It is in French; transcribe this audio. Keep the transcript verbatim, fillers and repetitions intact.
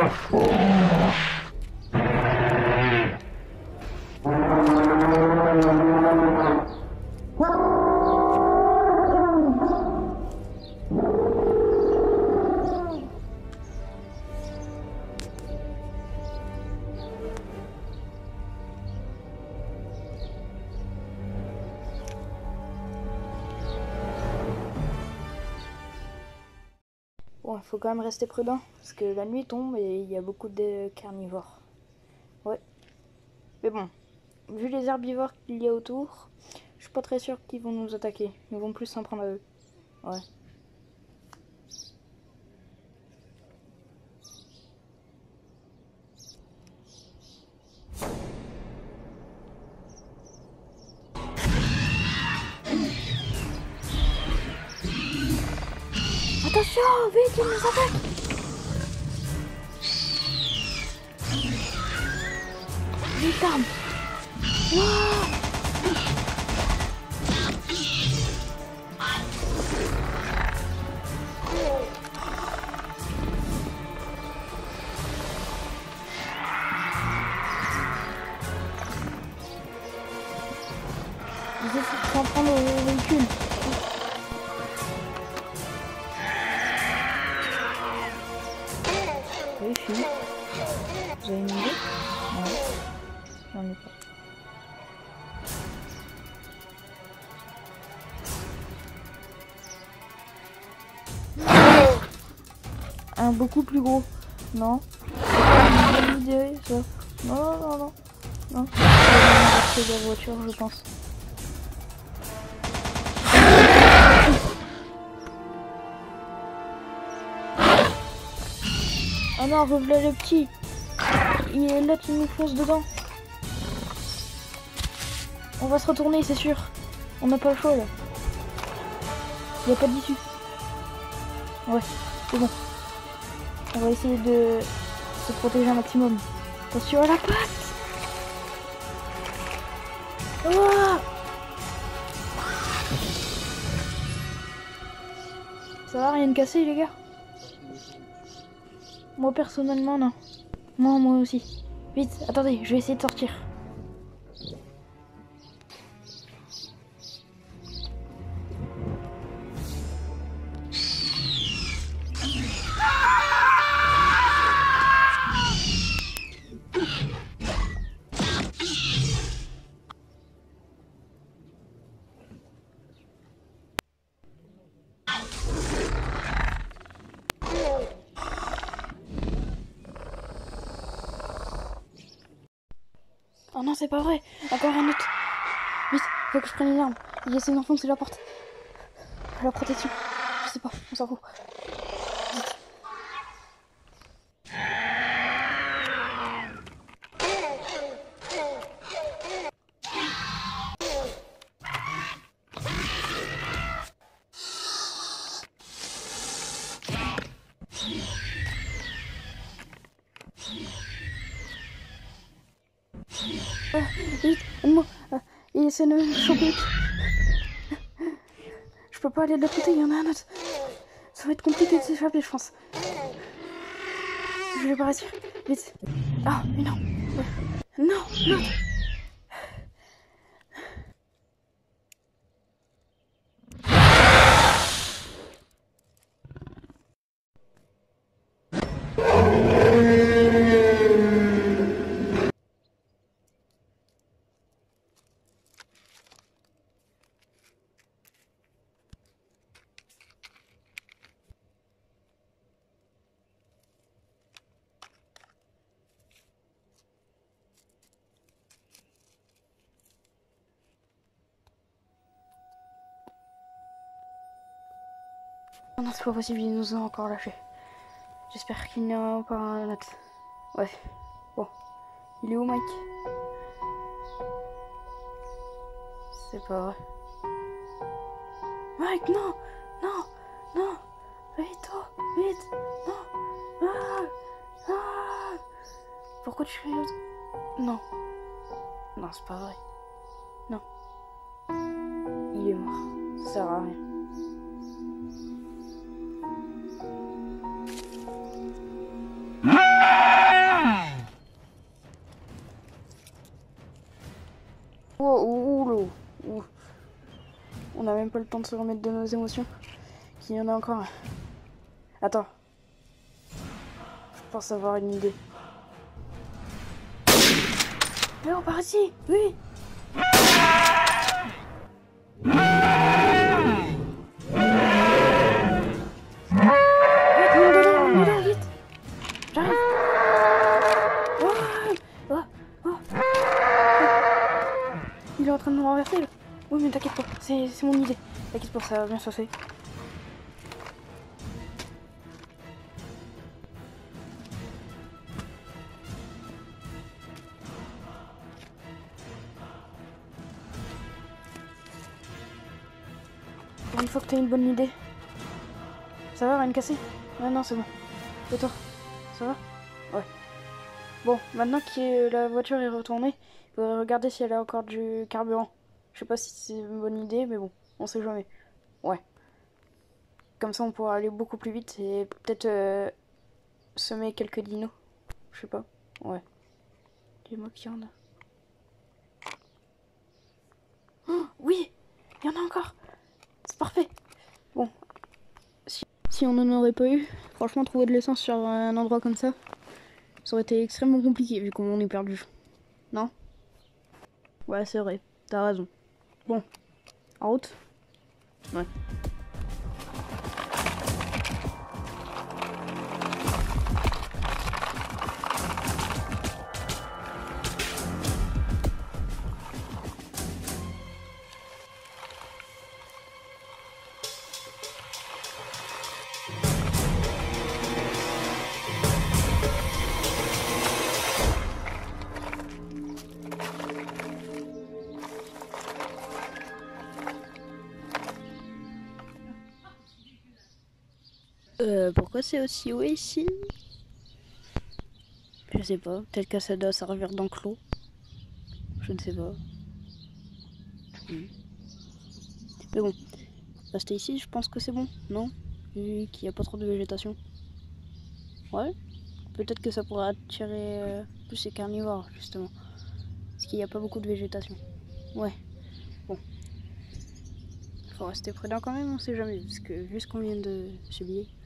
Bon, il faut quand même rester prudent, parce que la nuit tombe et il y a beaucoup de carnivores. Ouais. Mais bon, vu les herbivores qu'il y a autour, je suis pas très sûr qu'ils vont nous attaquer. Ils vont plus s'en prendre à eux. Ouais. Attention, vite, ils nous attaquent! Vite, arme! Wouah! Ils essaient de s'en prendre au véhicule. Oui, je suis. Vous avez une idée? Ouais. J'en ai pas. Un beaucoup plus gros. Non. C'est pas une bonne idée, ça. Non, non, non. Non. C'est de la voiture, je pense. Oh non, revoilà le petit. Il est là, tu nous fonces dedans. On va se retourner, c'est sûr. On n'a pas le choix là. Il n'y a pas d'issue. Ouais, c'est bon. On va essayer de se protéger un maximum. Attention à la patte. Oh, ça va, rien de cassé les gars? Moi personnellement non. Moi, moi aussi. Vite, attendez, je vais essayer de sortir. Oh non, c'est pas vrai. Encore un autre. Vite, faut que je prenne une arme. Il essaie d'enfoncer la porte. La protection. Je sais pas, on s'en fout. Vite. Ah, vite, moi, ah, il essaie de me choper. Je peux pas aller de l'autre côté, il y en a un autre. Ça va être compliqué de s'échapper, je pense. Je vais pas réussir. Vite. Ah, mais non. Non, non. Oh non, c'est pas possible, il nous a encore lâché. J'espère qu'il n'y aura pas un autre. Ouais. Bon. Il est où, Mike? C'est pas vrai. Mike, non! Non! Non! Vite-toi! Vite! Non! Ah! Ah! Pourquoi tu fais l'autre? Non. Non, c'est pas vrai. Non. Il est mort. Ça sert à rien. Ah! pas le temps de se remettre de nos émotions. Qu'il y en a encore. Attends. Je pense avoir une idée. Non, par ici. Oui. Il est en train de nous renverser là. Oui mais t'inquiète pas, c'est mon idée. T'inquiète pas, ça va bien se passer. Pour une fois que t'as une bonne idée. Ça va, rien de cassé? Ah non, c'est bon. Et toi? Ça va? Ouais. Bon, maintenant que la voiture est retournée, il faudrait regarder si elle a encore du carburant. Je sais pas si c'est une bonne idée, mais bon, on sait jamais. Ouais. Comme ça, on pourra aller beaucoup plus vite et peut-être euh, semer quelques dinos. Je sais pas. Ouais. Dis-moi qu'il y en a. Oh, oui! Il y en a encore! C'est parfait! Bon. Si, si on n'en aurait pas eu, franchement, trouver de l'essence sur un endroit comme ça, ça aurait été extrêmement compliqué vu qu'on est perdu. Non? Ouais, c'est vrai. T'as raison. Bon. En route? Ouais. Euh, pourquoi c'est aussi haut ici? Je sais pas, peut-être que ça doit servir d'enclos. Je ne sais pas. Hmm. Mais bon, rester ici, je pense que c'est bon, non? Vu qu'il n'y a pas trop de végétation. Ouais, peut-être que ça pourrait attirer euh, plus les carnivores, justement. Parce qu'il n'y a pas beaucoup de végétation. Ouais, bon. Faut rester prudent quand même, on sait jamais, parce que vu ce qu'on vient de subir.